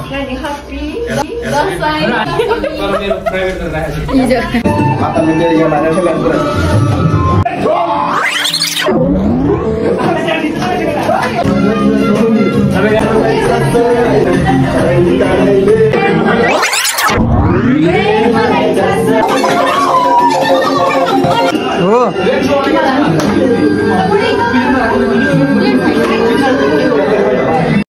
नानी happy दसैँ हिजो माता मन्दिर यहाँ मानेर चाहिँ हो